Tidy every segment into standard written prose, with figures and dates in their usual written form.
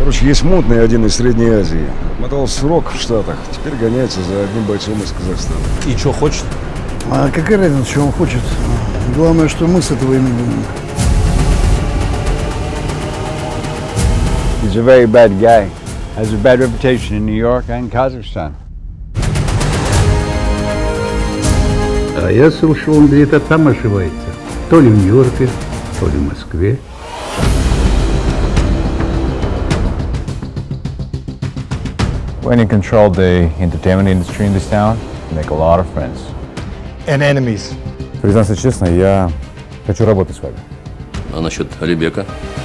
Короче, есть мутный один из Средней Азии. Мотал срок в Штатах, теперь гоняется за одним бойцом из Казахстана. И что хочет? А какая разница, что он хочет? Главное, что мы с этого имеем. He's a very bad guy. Has a bad reputation in New York and Kazakhstan. А я слышал, он где-то там ошивается. То ли в Нью-Йорке, то ли в Москве. When you control the entertainment industry in this town, you make a lot of friends. And enemies. Признаться честно, я хочу работать с вами. А насчет Алибека?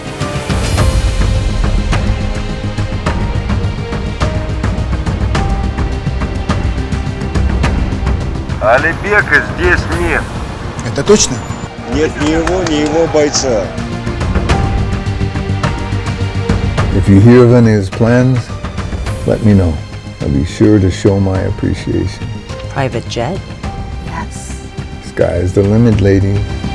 Алибека здесь нет. Это точно? Нет ни его бойца. If you hear of any of his plans, let me know. I'll be sure to show my appreciation. Private jet? Yes. Sky's the limit, lady.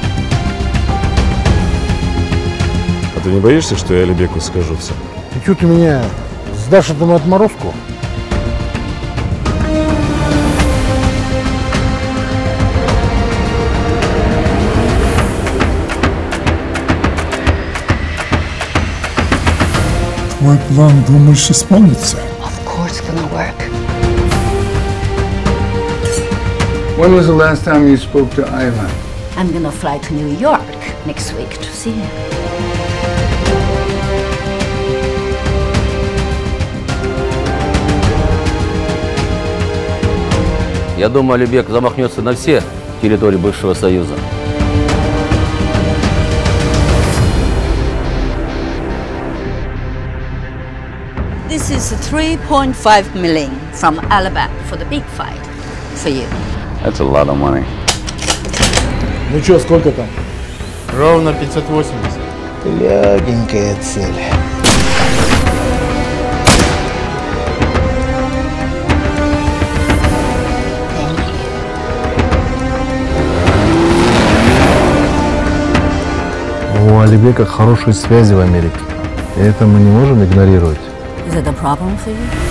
А ты не боишься, что я Алибеку скажу все? Ты что, ты меня сдашь этому отморозку? Твой план, думаешь, исполнится? Of course gonna work. When was the last time you spoke to Ivan? I'm gonna fly to New York next week to see him. Я думаю, Алибек замахнется на все территории бывшего Союза. This is 3.5 million from Alibaba for the big fight for you. That's a lot of money. Ну что, сколько там? Ровно 580. Лягенькая цель. У Алибека хорошие связи в Америке. И это мы не можем игнорировать. Is it a problem for you?